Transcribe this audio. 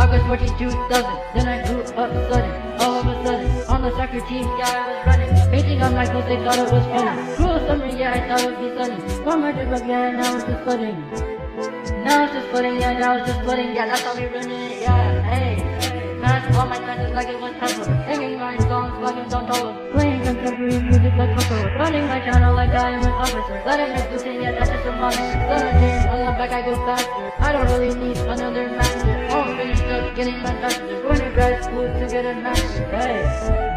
August 14, 2000. Then I grew up sudden, all of a sudden. On the soccer team, yeah, I was running. Painting on my clothes, they thought it was funny. Cruel summer, yeah, I thought it would be sunny. One more trip up, yeah, now it's just flooding. Now it's just flooding, yeah, now it's just flooding. Yeah, that's how we run it, yeah, hey. Smash all my chances like it was Tesla. Singing my songs like it don't know. Playing contemporary music like Coco. Running my channel like I am an officer. Letting me do things, yeah, that's just a monster. Suddenly, on the back I go faster. I don't really need another master. All finished up getting my bachelor's. Going to grad school to get a master's, hey.